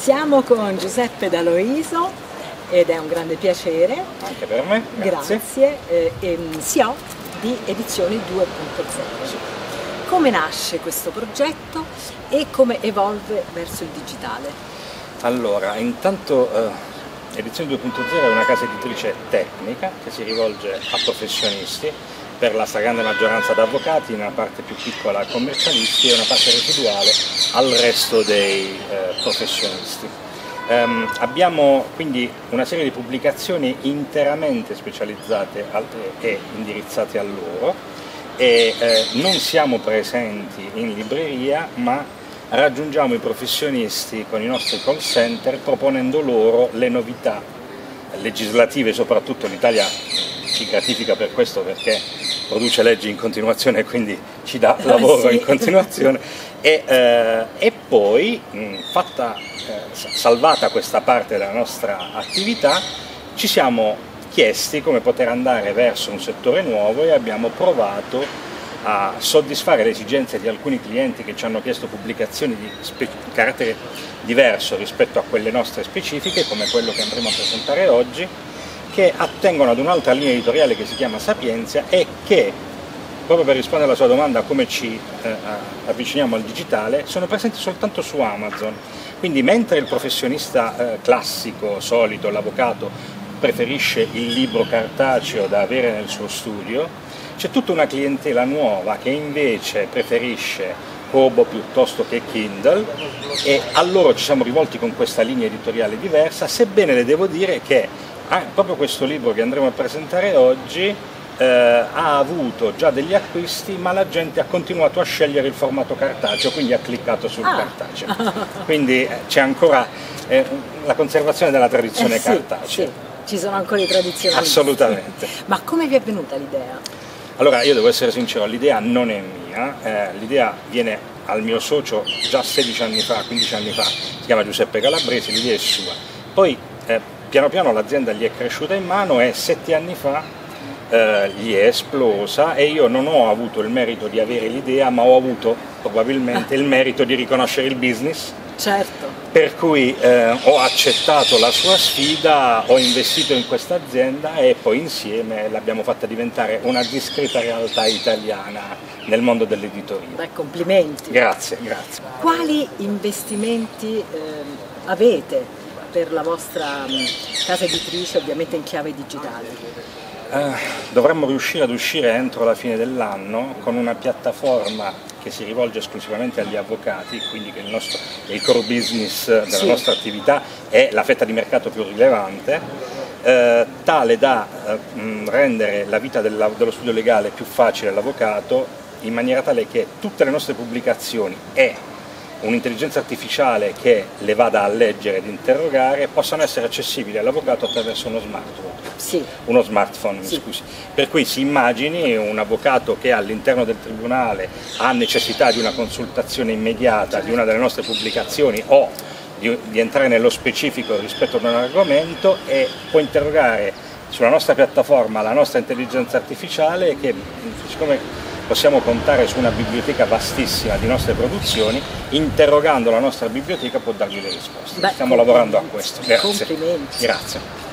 Siamo con Giuseppe D'Aloiso ed è un grande piacere. Anche per me, grazie. CEO di Edizioni 2.0. Come nasce questo progetto e come evolve verso il digitale? Allora, intanto Edizioni 2.0 è una casa editrice tecnica che si rivolge a professionisti, per la stragrande maggioranza ad avvocati, una parte più piccola a commercialisti e una parte residuale al resto dei professionisti. Abbiamo quindi una serie di pubblicazioni interamente specializzate e indirizzate a loro e non siamo presenti in libreria, ma raggiungiamo i professionisti con i nostri call center proponendo loro le novità legislative, soprattutto l'Italia ci gratifica per questo perché produce leggi in continuazione e quindi ci dà lavoro in continuazione e poi salvata questa parte della nostra attività ci siamo chiesti come poter andare verso un settore nuovo e abbiamo provato a soddisfare le esigenze di alcuni clienti che ci hanno chiesto pubblicazioni di carattere diverso rispetto a quelle nostre specifiche, come quello che andremo a presentare oggi, che attengono ad un'altra linea editoriale che si chiama Sapienza e che, proprio per rispondere alla sua domanda come ci avviciniamo al digitale, sono presenti soltanto su Amazon. Quindi mentre il professionista classico, solito, l'avvocato, preferisce il libro cartaceo da avere nel suo studio, c'è tutta una clientela nuova che invece preferisce Kobo piuttosto che Kindle e a loro ci siamo rivolti con questa linea editoriale diversa, sebbene le devo dire che proprio questo libro che andremo a presentare oggi ha avuto già degli acquisti, ma la gente ha continuato a scegliere il formato cartaceo, quindi ha cliccato sul cartaceo. Quindi c'è ancora la conservazione della tradizione cartacea. Sì, ci sono ancora i tradizionali. Assolutamente. Ma come vi è venuta l'idea? Allora, io devo essere sincero, l'idea non è mia, l'idea viene al mio socio già 16 anni fa, 15 anni fa, si chiama Giuseppe Calabresi, l'idea è sua. Poi piano piano l'azienda gli è cresciuta in mano e 7 anni fa gli è esplosa e io non ho avuto il merito di avere l'idea, ma ho avuto probabilmente il merito di riconoscere il business. Certo. Per cui ho accettato la sua sfida, ho investito in questa azienda e poi insieme l'abbiamo fatta diventare una discreta realtà italiana nel mondo dell'editoria. Beh, complimenti. Grazie, grazie. Quali investimenti avete per la vostra casa editrice, ovviamente in chiave digitale? Dovremmo riuscire ad uscire entro la fine dell'anno con una piattaforma che si rivolge esclusivamente agli avvocati, quindi che il core business della nostra attività è la fetta di mercato più rilevante, tale da rendere la vita dello studio legale più facile all'avvocato, in maniera tale che tutte le nostre pubblicazioni e un'intelligenza artificiale che le vada a leggere ed interrogare possano essere accessibili all'avvocato attraverso uno smartphone. Scusi. Per cui si immagini un avvocato che all'interno del tribunale ha necessità di una consultazione immediata di una delle nostre pubblicazioni o di entrare nello specifico rispetto ad un argomento e può interrogare sulla nostra piattaforma la nostra intelligenza artificiale che, siccome possiamo contare su una biblioteca vastissima di nostre produzioni, interrogando la nostra biblioteca può dargli le risposte. Stiamo lavorando a questo. Grazie. Complimenti. Grazie.